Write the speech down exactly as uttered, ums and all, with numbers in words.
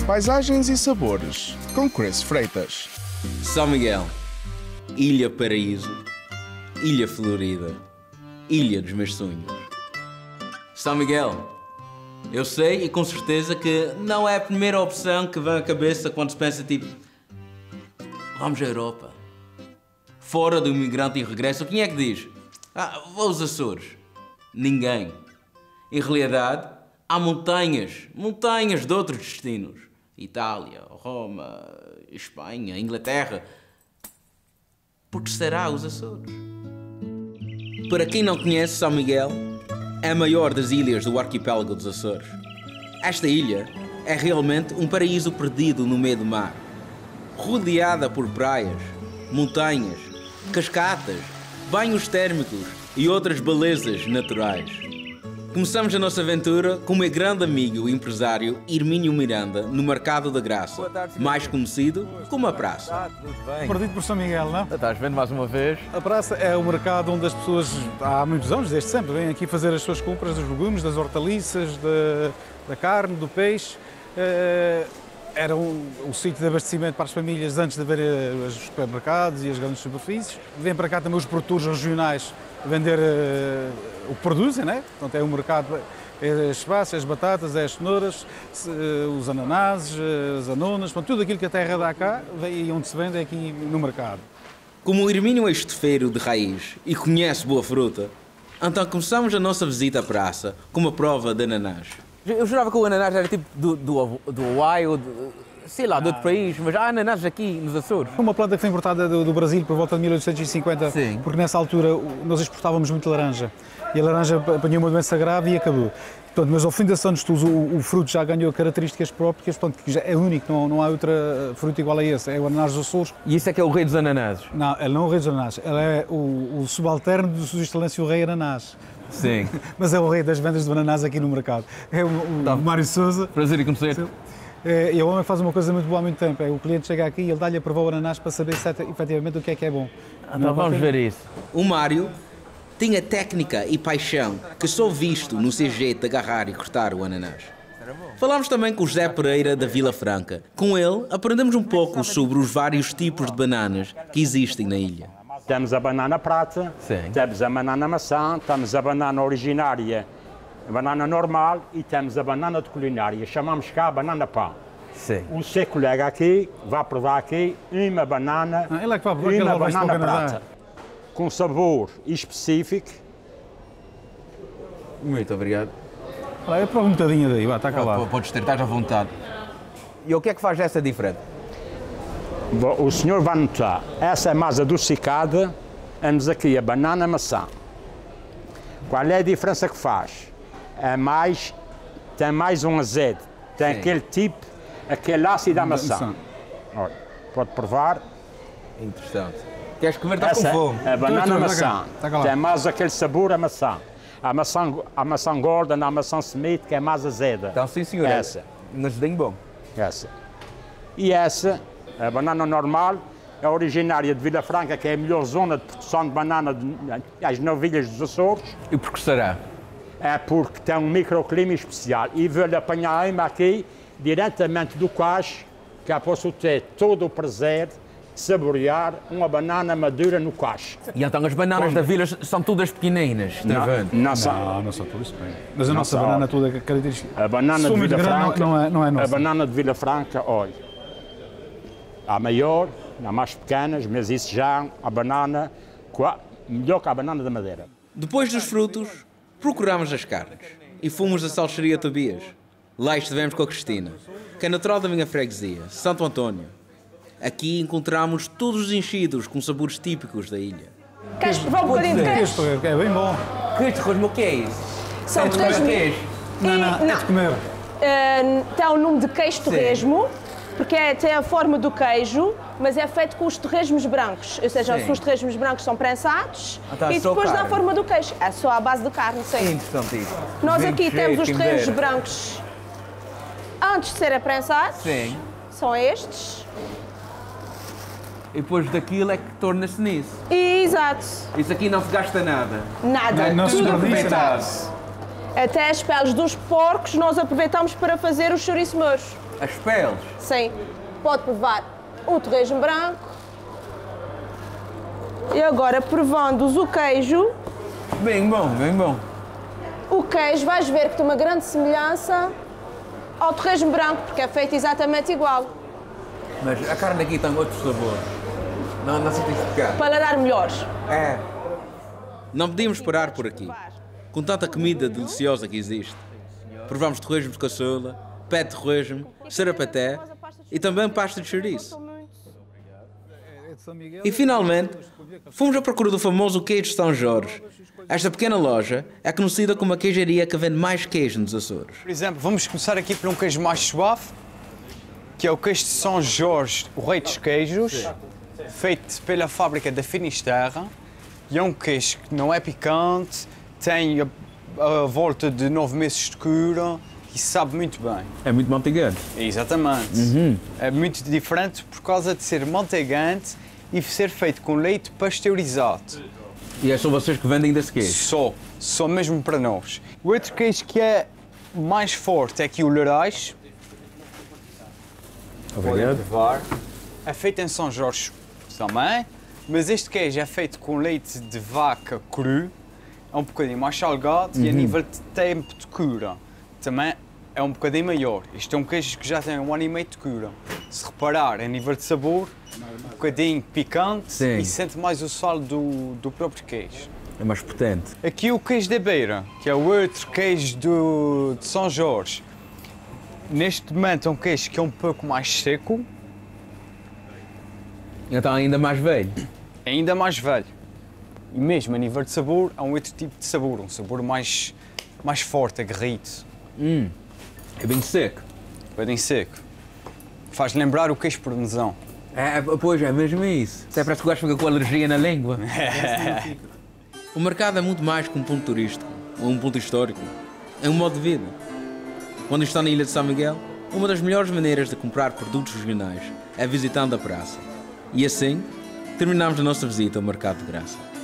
Paisagens e sabores, com Chris Freitas. São Miguel, Ilha Paraíso, Ilha Florida, Ilha dos meus sonhos. São Miguel, eu sei e com certeza que não é a primeira opção que vem à cabeça quando se pensa tipo vamos à Europa. Fora do imigrante e regresso, quem é que diz? Ah, vou aos Açores. Ninguém. Em realidade, há montanhas, montanhas de outros destinos. Itália, Roma, Espanha, Inglaterra. Por que será os Açores? Para quem não conhece, São Miguel é a maior das ilhas do arquipélago dos Açores. Esta ilha é realmente um paraíso perdido no meio do mar, rodeada por praias, montanhas, cascatas, banhos térmicos e outras belezas naturais. Começamos a nossa aventura com o meu grande amigo e empresário Hermínio Miranda, no Mercado da Graça, mais conhecido como a Praça. Perdido por São Miguel, não? Estás vendo mais uma vez? A praça é o mercado onde as pessoas, há muitos anos, desde sempre, vêm aqui fazer as suas compras dos legumes, das hortaliças, da, da carne, do peixe. Era um, um sítio de abastecimento para as famílias antes de haver os supermercados e as grandes superfícies. Vêm para cá também os produtores regionais vender uh, o que produzem, né? Portanto, é um mercado, é as espaços, as batatas, é as cenouras, uh, os ananases, as anonas, portanto, tudo aquilo que a terra dá cá e onde se vende é aqui no mercado. Como o Hermínio é estufeiro de raiz e conhece boa fruta, então começamos a nossa visita à praça com uma prova de ananás. Eu jurava que o ananás era tipo do, do, do Hawaii ou do, sei lá, de outro país, mas há ananás aqui nos Açores. Uma planta que foi importada do, do Brasil por volta de mil oitocentos e cinquenta, Sim. Porque nessa altura nós exportávamos muito laranja e a laranja apanhou uma doença grave e acabou. Portanto, mas ao fim desses anos todos, o, o fruto já ganhou características próprias, portanto, que já é único, não, não há outra fruta igual a esse, é o ananás dos Açores. E isso é que é o rei dos ananases? Não, ele não é o rei dos ananases, ele é o, o subalterno do Sua Excelência o Rei Ananás. Sim. Mas é o rei das vendas de bananas aqui no mercado. É o, o tá. Mário Sousa. Prazer em conhecer. É, e o homem faz uma coisa muito boa há muito tempo. É, o cliente chega aqui e ele dá-lhe a provar o ananás para saber se é, efetivamente o que é que é bom. Então vamos ver isso. O Mário tinha técnica e paixão que só visto no seu jeito de agarrar e cortar o ananás. Falámos também com o José Pereira da Vila Franca. Com ele aprendemos um pouco sobre os vários tipos de bananas que existem na ilha. Temos a banana prata, Sim. temos a banana maçã, temos a banana originária, a banana normal e temos a banana de culinária. Chamamos cá a banana pão. Sim. O seu colega aqui vai provar aqui uma banana, ah, ele é que vai provar, uma ele banana prata, com sabor específico. Muito obrigado. Olha, eu provo um bocadinho daí, vai, está calado. Podes ter, estás à vontade. E o que é que faz essa diferença? O senhor vai notar, essa é mais adocicada, temos aqui a banana maçã. Qual é a diferença que faz? É mais, tem mais um azedo, tem Sim. aquele tipo, aquele ácido da maçã. Olha, pode provar. Interessante. Queres comer? Está com fome. A banana maçã, tem mais aquele sabor a maçã. A maçã, a maçã Gordon, a maçã Smith, que é mais azeda. Então sim senhor, essa. Um azedinho bom. Essa. E essa, a banana normal, é originária de Vila Franca, que é a melhor zona de produção de banana às novilhas dos Açores. E por que será? É porque tem um microclima especial e vou-lhe apanhar aqui diretamente do cacho, que é posso ter todo o prazer de saborear uma banana madura no cacho. E então as bananas Quando... da vila são todas pequeninas, está vendo? Não, não, não são todas pequenas. Mas a não nossa são. banana toda é característica. A banana de Vila Franca, não, não, é, não é nossa. A banana de Vila Franca, olha, há maior, há mais pequenas, mas isso já é a banana melhor que a banana da Madeira. Depois dos frutos, procurámos as carnes e fomos à Salcharia Tobias. Lá estivemos com a Cristina, que é natural da minha freguesia, Santo António. Aqui encontramos todos os enchidos com sabores típicos da ilha. Queres provar um bocadinho de queijo? É bem bom. Queijo de rosmo, o que é isso? São é três queijo? Não, não, é de comer. Uh, tem o nome de queijo torresmo, porque é, tem a forma do queijo, mas é feito com os torresmos brancos. Ou seja, sim. os torresmos brancos são prensados então, e depois dá a forma do queijo. É só à base de carne, sim. É interessante isso. Nós Bem aqui cheio, temos os torresmos brancos antes de serem prensados. Sim. São estes. E depois daquilo é que torna-se nisso. Exato. Isso aqui não se gasta nada. Nada. Não, não tudo aproveitado. Até as peles dos porcos nós aproveitamos para fazer os chouriços mouros. As peles? Sim. Pode provar o torresmo branco. E agora, provando-os o queijo. Bem bom, bem bom. O queijo, vais ver que tem uma grande semelhança ao torresmo branco, porque é feito exatamente igual. Mas a carne aqui tem outro sabor. Não, não sentiste pecar. Paladar melhores. É. Não podíamos parar por aqui. Com tanta comida deliciosa que existe. Provamos torresmo de caçula, pé de torresmo, sarapaté e também pasta de chouriço. E finalmente, fomos à procura do famoso queijo de São Jorge. Esta pequena loja é conhecida como a queijaria que vende mais queijo nos Açores. Por exemplo, vamos começar aqui por um queijo mais suave, que é o queijo de São Jorge, o rei dos queijos, feito pela fábrica da Finisterra. E é um queijo que não é picante, tem a, a volta de nove meses de cura e sabe muito bem. É muito manteigante. Exatamente. Uhum. É muito diferente por causa de ser manteigante e ser feito com leite pasteurizado. E é só vocês que vendem desse queijo? Só, só mesmo para nós. O outro queijo que é mais forte é aqui o Larais. Obrigado. É feito em São Jorge também, mas este queijo é feito com leite de vaca cru, é um bocadinho mais salgado uhum. e a nível de tempo de cura também é um bocadinho maior. Este é um queijo que já tem um ano e meio de cura. Se reparar, a nível de sabor, um bocadinho picante Sim. e sente mais o sal do, do próprio queijo. É mais potente. Aqui o queijo da beira, que é o outro queijo do, de São Jorge. Neste momento é um queijo que é um pouco mais seco. Então ainda mais velho? É ainda mais velho. E mesmo a nível de sabor, há um outro tipo de sabor, um sabor mais, mais forte, aguerrido. Hum, é bem seco. Bem seco. Faz lembrar o queijo parmesão. É, pois é, mesmo isso. Até parece que o gajo fica com alergia na língua. O mercado é muito mais que um ponto turístico ou um ponto histórico. É um modo de vida. Quando está na Ilha de São Miguel, uma das melhores maneiras de comprar produtos regionais é visitando a praça. E assim, terminamos a nossa visita ao Mercado de Graça.